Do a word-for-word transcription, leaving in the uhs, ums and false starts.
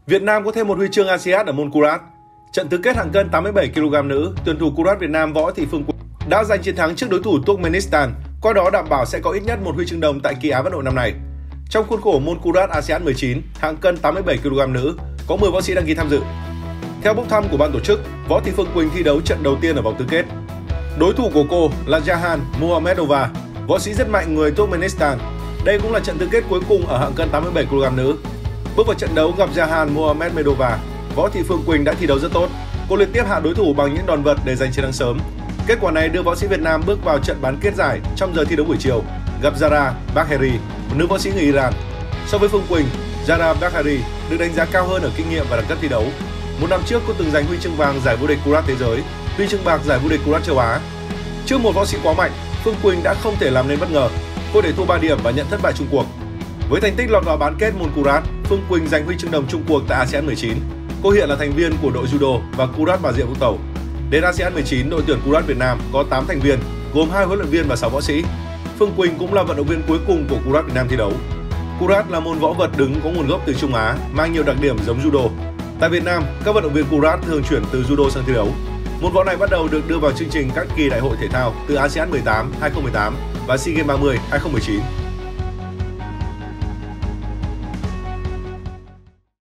Việt Nam có thêm một huy chương a si át ở môn Kurat. Trận tứ kết hạng cân tám mươi bảy ki lô gam nữ, tuyển thủ Kurat Việt Nam Võ Thị Phương Quỳnh đã giành chiến thắng trước đối thủ Turkmenistan, qua đó đảm bảo sẽ có ít nhất một huy chương đồng tại kỳ Á vận hội năm nay. Trong khuôn khổ môn Kurat a si át mười chín, hạng cân tám mươi bảy ki lô gam nữ, có mười võ sĩ đăng ký tham dự. Theo bốc thăm của ban tổ chức, Võ Thị Phương Quỳnh thi đấu trận đầu tiên ở vòng tứ kết. Đối thủ của cô là Jahan Muhammedova, võ sĩ rất mạnh người Turkmenistan. Đây cũng là trận tứ kết cuối cùng ở hạng cân tám mươi bảy ki lô gam nữ. Bước vào trận đấu gặp Jahan Muhammedova, Võ Thị Phương Quỳnh đã thi đấu rất tốt. Cô liên tiếp hạ đối thủ bằng những đòn vật để giành chiến thắng sớm. Kết quả này đưa võ sĩ Việt Nam bước vào trận bán kết giải trong giờ thi đấu buổi chiều, gặp Zara Bagheri, một nữ võ sĩ người Iran. So với Phương Quỳnh, Zara Bagheri được đánh giá cao hơn ở kinh nghiệm và đẳng cấp thi đấu. Một năm trước cô từng giành huy chương vàng giải vô địch Kurat thế giới, huy chương bạc giải vô địch Kurat châu Á. Trước một võ sĩ quá mạnh, Phương Quỳnh đã không thể làm nên bất ngờ. Cô để thua ba điểm và nhận thất bại chung cuộc. Với thành tích lọt vào bán kết môn Kurat, Phương Quỳnh giành huy chương đồng chung cuộc tại a si át mười chín. Cô hiện là thành viên của đội judo và Kurat Bà Rịa Vũng Tàu. Đến a si át mười chín, đội tuyển Kurat Việt Nam có tám thành viên, gồm hai huấn luyện viên và sáu võ sĩ. Phương Quỳnh cũng là vận động viên cuối cùng của Kurat Việt Nam thi đấu. Kurat là môn võ vật đứng có nguồn gốc từ Trung Á, mang nhiều đặc điểm giống judo. Tại Việt Nam, các vận động viên Kurat thường chuyển từ judo sang thi đấu. Môn võ này bắt đầu được đưa vào chương trình các kỳ đại hội thể thao từ a si át mười tám, hai không một tám và SEA Games ba mươi, hai không một chín.